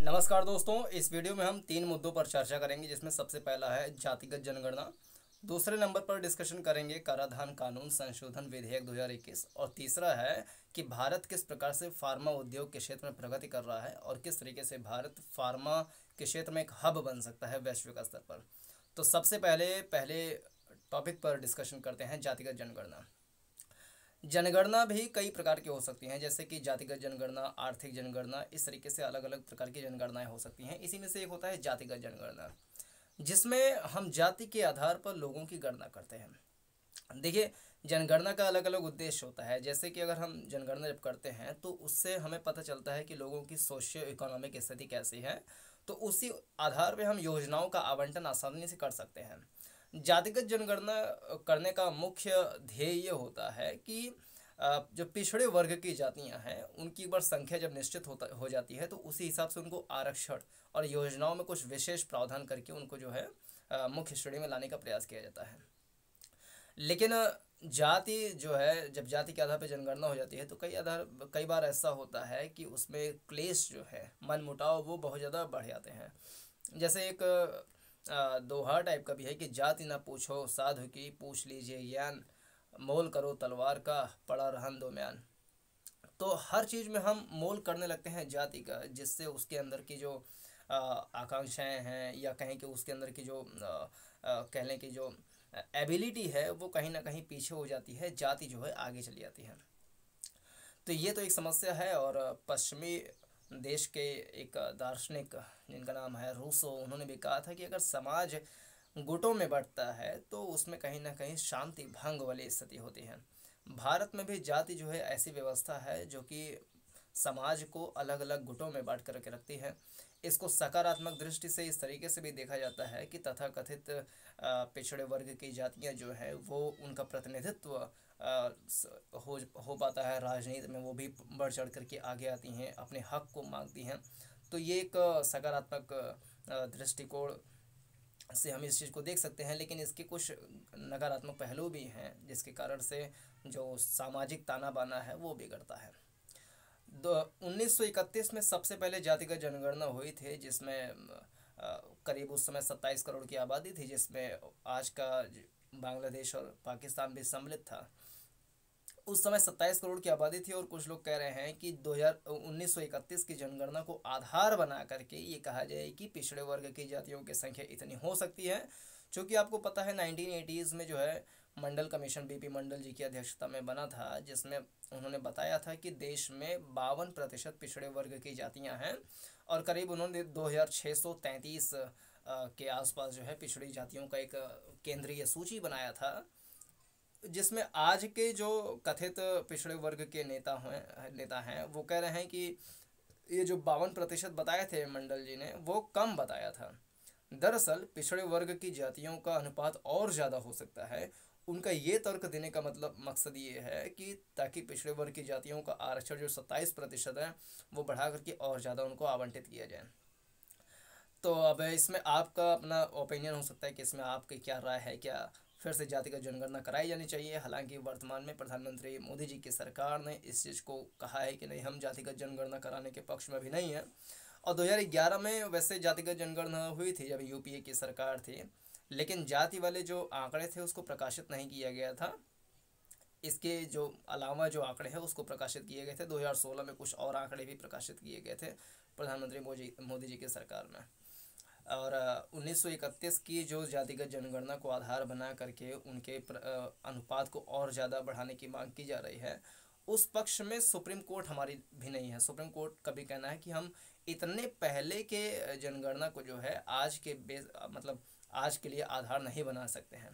नमस्कार दोस्तों, इस वीडियो में हम तीन मुद्दों पर चर्चा करेंगे, जिसमें सबसे पहला है जातिगत जनगणना। दूसरे नंबर पर डिस्कशन करेंगे कराधान कानून संशोधन विधेयक 2021 और तीसरा है कि भारत किस प्रकार से फार्मा उद्योग के क्षेत्र में प्रगति कर रहा है और किस तरीके से भारत फार्मा के क्षेत्र में एक हब बन सकता है वैश्विक स्तर पर। तो सबसे पहले टॉपिक पर डिस्कशन करते हैं जातिगत जनगणना। जनगणना भी कई प्रकार की हो सकती हैं, जैसे कि जातिगत जनगणना, आर्थिक जनगणना, इस तरीके से अलग अलग प्रकार की जनगणनाएं हो सकती हैं। इसी में से एक होता है जातिगत जनगणना, जिसमें हम जाति के आधार पर लोगों की गणना करते हैं। देखिए, जनगणना का अलग अलग उद्देश्य होता है। जैसे कि अगर हम जनगणना जब करते हैं तो उससे हमें पता चलता है कि लोगों की सोशियो इकोनॉमिक स्थिति कैसी है, तो उसी आधार पर हम योजनाओं का आवंटन आसानी से कर सकते हैं। जातिगत जनगणना करने का मुख्य ध्येय ये होता है कि जो पिछड़े वर्ग की जातियां हैं उनकी एक बार संख्या जब निश्चित हो जाती है तो उसी हिसाब से उनको आरक्षण और योजनाओं में कुछ विशेष प्रावधान करके उनको जो है मुख्य श्रेणी में लाने का प्रयास किया जाता है। लेकिन जाति जो है, जब जाति के आधार पर जनगणना हो जाती है तो कई बार ऐसा होता है कि उसमें क्लेश जो है, मनमुटाव, वो बहुत ज़्यादा बढ़ जाते हैं। जैसे एक दोहा टाइप का भी है कि जाति ना पूछो साधु की, पूछ लीजिए ज्ञान, मोल करो तलवार का, पड़ा रहन दो म्यान। तो हर चीज़ में हम मोल करने लगते हैं जाति का, जिससे उसके अंदर की जो आकांक्षाएं हैं, या कहें कि उसके अंदर की जो कह लें कि जो एबिलिटी है, वो कहीं ना कहीं पीछे हो जाती है, जाति जो है आगे चली जाती है। तो ये तो एक समस्या है। और पश्चिमी देश के एक दार्शनिक जिनका नाम है रूसो, उन्होंने भी कहा था कि अगर समाज गुटों में बढ़ता है तो उसमें कहीं ना कहीं शांति भंग वाली स्थिति होती है। भारत में भी जाति जो है ऐसी व्यवस्था है जो कि समाज को अलग अलग गुटों में बांट कर के रखती है। इसको सकारात्मक दृष्टि से इस तरीके से भी देखा जाता है कि तथाकथित पिछड़े वर्ग की जातियां जो है वो उनका प्रतिनिधित्व हो पाता है राजनीति में, वो भी बढ़ चढ़ करके आगे आती हैं, अपने हक को मांगती हैं। तो ये एक सकारात्मक दृष्टिकोण से हम इस चीज़ को देख सकते हैं। लेकिन इसके कुछ नकारात्मक पहलू भी हैं, जिसके कारण से जो सामाजिक ताना बाना है वो बिगड़ता है। 1931 में सबसे पहले जातिगत जनगणना हुई थी, जिसमें करीब उस समय 27 करोड़ की आबादी थी, जिसमें आज का बांग्लादेश और पाकिस्तान भी सम्मिलित था। उस समय 27 करोड़ की आबादी थी और कुछ लोग कह रहे हैं कि 1931 की जनगणना को आधार बना करके ये कहा जाए कि पिछड़े वर्ग की जातियों की संख्या इतनी हो सकती है। क्योंकि आपको पता है 1980s में जो है मंडल कमीशन, बीपी मंडल जी की अध्यक्षता में बना था, जिसमें उन्होंने बताया था कि देश में 52% पिछड़े वर्ग की जातियां हैं और करीब उन्होंने 2633 के आसपास जो है पिछड़ी जातियों का एक केंद्रीय सूची बनाया था, जिसमें आज के जो कथित पिछड़े वर्ग के नेता हैं वो कह रहे हैं कि ये जो 52% बताए थे मंडल जी ने, वो कम बताया था। दरअसल पिछड़े वर्ग की जातियों का अनुपात और ज़्यादा हो सकता है। उनका ये तर्क देने का मकसद ये है कि ताकि पिछड़े वर्ग की जातियों का आरक्षण जो 27% है वो बढ़ा करके और ज़्यादा उनको आवंटित किया जाए। तो अब इसमें आपका अपना ओपिनियन हो सकता है कि इसमें आपकी क्या राय है, क्या फिर से जातिगत जनगणना कराई जानी चाहिए। हालांकि वर्तमान में प्रधानमंत्री मोदी जी की सरकार ने इस चीज़ को कहा है कि नहीं, हम जातिगत जनगणना कराने के पक्ष में भी नहीं है। और 2011 में वैसे जातिगत जनगणना हुई थी जब यूपीए की सरकार थी, लेकिन जाति वाले जो आंकड़े थे उसको प्रकाशित नहीं किया गया था। इसके जो अलावा जो आंकड़े हैं उसको प्रकाशित किए गए थे। 2016 में कुछ और आंकड़े भी प्रकाशित किए गए थे प्रधानमंत्री मोदी जी की सरकार में। और 1931 की जो जातिगत जनगणना को आधार बना करके उनके अनुपात को और ज़्यादा बढ़ाने की मांग की जा रही है, उस पक्ष में सुप्रीम कोर्ट हमारी भी नहीं है। सुप्रीम कोर्ट का भी कहना है कि हम इतने पहले के जनगणना को जो है आज के मतलब आज के लिए आधार नहीं बना सकते हैं।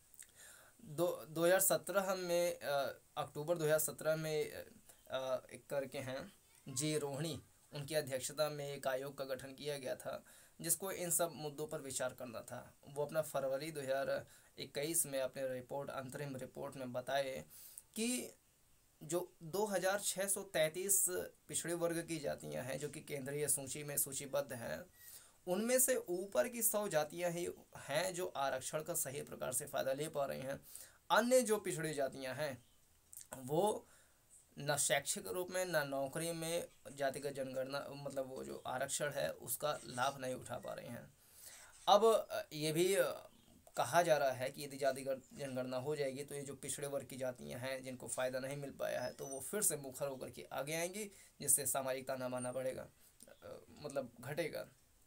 2017 में अक्टूबर 2017 में एक करके हैं जी रोहिणी, उनकी अध्यक्षता में एक आयोग का गठन किया गया था जिसको इन सब मुद्दों पर विचार करना था। वो अपना फरवरी 2021 में अपने अंतरिम रिपोर्ट में बताए कि जो 2633 पिछड़े वर्ग की जातियां हैं जो कि केंद्रीय सूची में सूचीबद्ध हैं, उनमें से ऊपर की 100 जातियां ही हैं जो आरक्षण का सही प्रकार से फ़ायदा ले पा रही हैं। अन्य जो पिछड़ी जातियां हैं वो ना शैक्षिक रूप में ना नौकरी में जातिगत जनगणना मतलब वो जो आरक्षण है उसका लाभ नहीं उठा पा रहे हैं। अब ये भी कहा जा रहा है कि यदि जातिगत जनगणना हो जाएगी तो ये जो पिछड़े वर्ग की जातियां हैं जिनको फ़ायदा नहीं मिल पाया है तो वो फिर से मुखर होकर के आगे आएंगी, जिससे सामाजिक ताना बाना बढ़ेगा, मतलब घटेगा।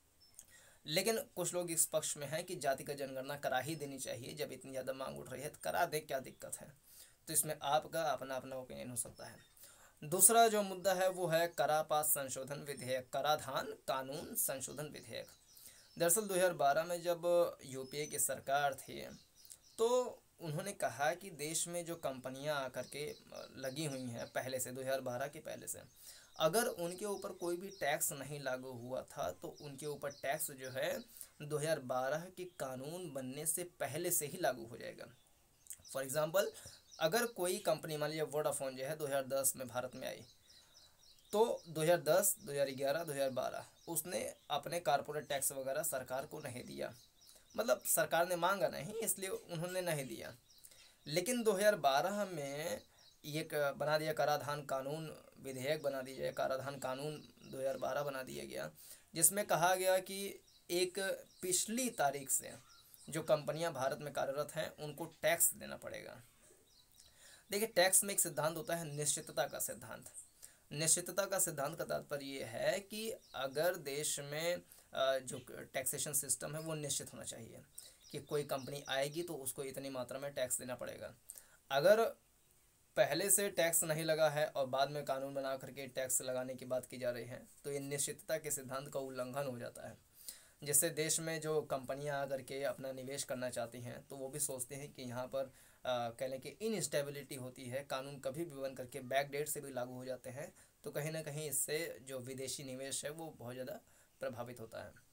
लेकिन कुछ लोग इस पक्ष में हैं कि जातिगत जनगणना करा ही देनी चाहिए, जब इतनी ज़्यादा मांग उठ रही है तो करा दे, क्या दिक्कत है। तो इसमें आपका अपना अपना ओपिनियन हो सकता है। दूसरा जो मुद्दा है वो है करापात संशोधन विधेयक, कराधान कानून संशोधन विधेयक। दरअसल 2012 में जब यूपीए की सरकार थी तो उन्होंने कहा कि देश में जो कंपनियां आकर के लगी हुई हैं पहले से, 2012 के पहले से, अगर उनके ऊपर कोई भी टैक्स नहीं लागू हुआ था तो उनके ऊपर टैक्स जो है 2012 के कानून बनने से पहले से ही लागू हो जाएगा। फॉर एग्ज़ाम्पल, अगर कोई कंपनी, मान लीजिए वोडाफोन जो है 2010 में भारत में आई, तो 2010, 2011, 2012 उसने अपने कारपोरेट टैक्स वगैरह सरकार को नहीं दिया, मतलब सरकार ने मांगा नहीं इसलिए उन्होंने नहीं दिया। लेकिन 2012 में एक बना दिया कराधान कानून विधेयक, बना दिया कराधान कानून 2012 बना दिया गया, जिसमें कहा गया कि एक पिछली तारीख से जो कंपनियां भारत में कार्यरत हैं उनको टैक्स देना पड़ेगा। देखिए, टैक्स में एक सिद्धांत होता है निश्चितता का सिद्धांत। निश्चितता का सिद्धांत का तात्पर्य ये है कि अगर देश में जो टैक्सेशन सिस्टम है वो निश्चित होना चाहिए कि कोई कंपनी आएगी तो उसको इतनी मात्रा में टैक्स देना पड़ेगा। अगर पहले से टैक्स नहीं लगा है और बाद में कानून बना करके टैक्स लगाने की बात की जा रही है तो ये निश्चितता के सिद्धांत का उल्लंघन हो जाता है, जिससे देश में जो कंपनियां आकर के अपना निवेश करना चाहती हैं तो वो भी सोचते हैं कि यहाँ पर कह लें कि इनस्टेबिलिटी होती है, कानून कभी भी बन करके बैक डेट से भी लागू हो जाते हैं, तो कहीं ना कहीं इससे जो विदेशी निवेश है वो बहुत ज़्यादा प्रभावित होता है।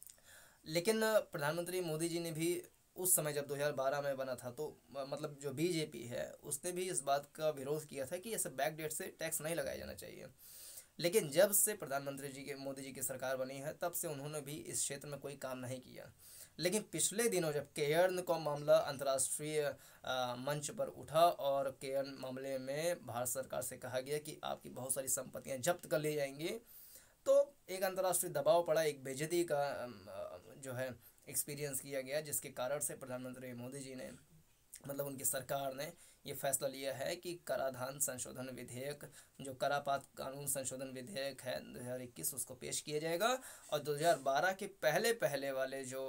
लेकिन प्रधानमंत्री मोदी जी ने भी उस समय जब 2012 में बना था तो मतलब जो बीजेपी है उसने भी इस बात का विरोध किया था कि ऐसे बैक डेट से टैक्स नहीं लगाया जाना चाहिए। लेकिन जब से प्रधानमंत्री जी के मोदी जी की सरकार बनी है तब से उन्होंने भी इस क्षेत्र में कोई काम नहीं किया। लेकिन पिछले दिनों जब केयर्न का मामला अंतर्राष्ट्रीय मंच पर उठा और केयर्न मामले में भारत सरकार से कहा गया कि आपकी बहुत सारी संपत्तियां जब्त कर ली जाएंगी, तो एक अंतर्राष्ट्रीय दबाव पड़ा, एक बेइज्जती का जो है एक्सपीरियंस किया गया, जिसके कारण से प्रधानमंत्री मोदी जी ने, मतलब उनकी सरकार ने ये फैसला लिया है कि कराधान संशोधन विधेयक, जो करापात कानून संशोधन विधेयक है 2021, उसको पेश किया जाएगा और 2012 के पहले पहले वाले जो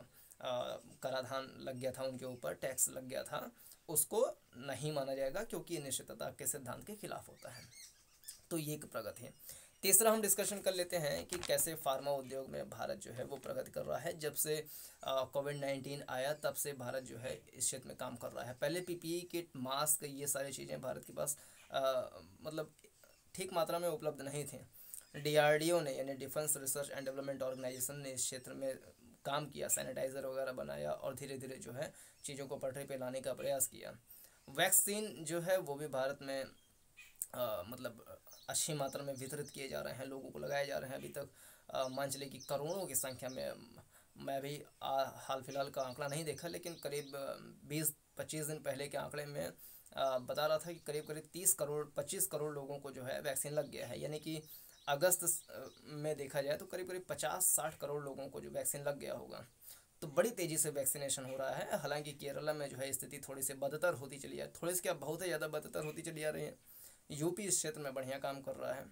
कराधान लग गया था, उनके ऊपर टैक्स लग गया था, उसको नहीं माना जाएगा क्योंकि ये निश्चितता के सिद्धांत के खिलाफ होता है। तो ये एक प्रगति है। तीसरा हम डिस्कशन कर लेते हैं कि कैसे फार्मा उद्योग में भारत जो है वो प्रगति कर रहा है। जब से कोविड-19 आया तब से भारत जो है इस क्षेत्र में काम कर रहा है। पहले पीपीई किट, मास्क, ये सारी चीज़ें भारत के पास मतलब ठीक मात्रा में उपलब्ध नहीं थी। डीआरडीओ ने, यानी defence research and development organisation ने इस क्षेत्र में काम किया, सैनिटाइज़र वगैरह बनाया और धीरे धीरे जो है चीज़ों को पटरी पे लाने का प्रयास किया। वैक्सीन जो है वो भी भारत में मतलब अच्छी मात्रा में वितरित किए जा रहे हैं, लोगों को लगाए जा रहे हैं। अभी तक मान चलिए कि करोड़ों की संख्या में, मैं भी हाल फिलहाल का आंकड़ा नहीं देखा लेकिन करीब 20-25 दिन पहले के आंकड़े में बता रहा था कि करीब करीब 30 करोड़ 25 करोड़ लोगों को जो है वैक्सीन लग गया है। यानी कि अगस्त में देखा जाए तो करीब करीब 50-60 करोड़ लोगों को जो वैक्सीन लग गया होगा। तो बड़ी तेज़ी से वैक्सीनेशन हो रहा है। हालांकि केरला में जो है स्थिति थोड़ी सी बदतर होती चली है, थोड़ी सी क्या, बहुत ही ज़्यादा बदतर होती चली आ रही है। यूपी इस क्षेत्र में बढ़िया काम कर रहा है।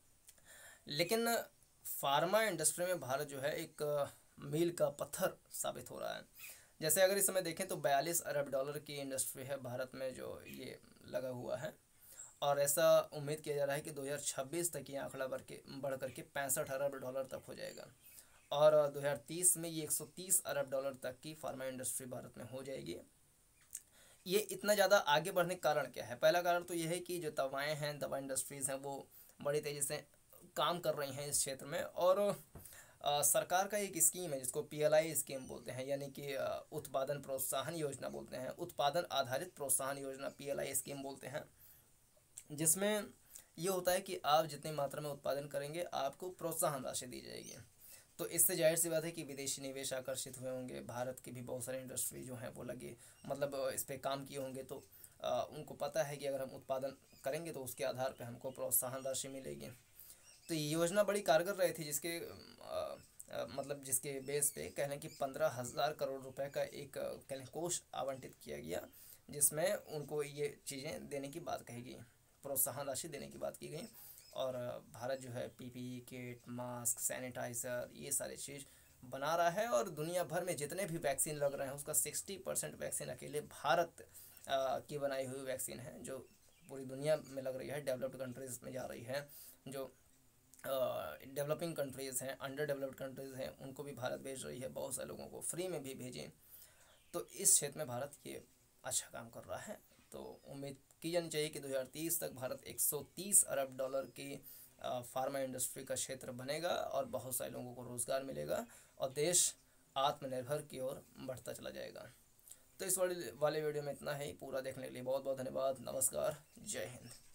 लेकिन फार्मा इंडस्ट्री में भारत जो है एक मील का पत्थर साबित हो रहा है। जैसे अगर इस समय देखें तो 42 अरब डॉलर की इंडस्ट्री है भारत में जो ये लगा हुआ है, और ऐसा उम्मीद किया जा रहा है कि 2026 तक ये आंकड़ा बढ़ करके 65 अरब डॉलर तक हो जाएगा और 2030 में ये 130 अरब डॉलर तक की फार्मा इंडस्ट्री भारत में हो जाएगी। ये इतना ज़्यादा आगे बढ़ने का कारण क्या है? पहला कारण तो ये है कि जो दवाएं हैं, दवा इंडस्ट्रीज़ हैं, वो बड़ी तेज़ी से काम कर रही हैं इस क्षेत्र में। और सरकार का एक स्कीम है जिसको पीएलआई स्कीम बोलते हैं, यानी कि उत्पादन प्रोत्साहन योजना बोलते हैं, उत्पादन आधारित प्रोत्साहन योजना पीएलआई स्कीम बोलते हैं, जिसमें ये होता है कि आप जितनी मात्रा में उत्पादन करेंगे आपको प्रोत्साहन राशि दी जाएगी। तो इससे जाहिर सी बात है कि विदेशी निवेश आकर्षित हुए होंगे, भारत की भी बहुत सारी इंडस्ट्री जो हैं वो लगे, मतलब इस पर काम किए होंगे, तो उनको पता है कि अगर हम उत्पादन करेंगे तो उसके आधार पर हमको प्रोत्साहन राशि मिलेगी। तो ये योजना बड़ी कारगर रही थी, जिसके मतलब जिसके बेस पे कह लें कि 15,000 करोड़ रुपए का एक कह लें कोष आवंटित किया गया, जिसमें उनको ये चीज़ें देने की बात कही गई, प्रोत्साहन राशि देने की बात की गई। और भारत जो है पीपीई किट, मास्क, सैनिटाइज़र, ये सारी चीज़ बना रहा है। और दुनिया भर में जितने भी वैक्सीन लग रहे हैं उसका 60% वैक्सीन अकेले भारत की बनाई हुई वैक्सीन है, जो पूरी दुनिया में लग रही है, डेवलप्ड कंट्रीज़ में जा रही है। जो डेवलपिंग कंट्रीज़ हैं, अंडर डेवलप्ड कंट्रीज़ हैं, उनको भी भारत भेज रही है, बहुत सारे लोगों को फ्री में भी भेजें। तो इस क्षेत्र में भारत ये अच्छा काम कर रहा है। तो उम्मीद की जानी चाहिए कि 2030 तक भारत 130 अरब डॉलर की फार्मा इंडस्ट्री का क्षेत्र बनेगा और बहुत सारे लोगों को रोज़गार मिलेगा और देश आत्मनिर्भर की ओर बढ़ता चला जाएगा। तो इस वाले वीडियो में इतना ही। पूरा देखने के लिए बहुत बहुत धन्यवाद। नमस्कार, जय हिंद।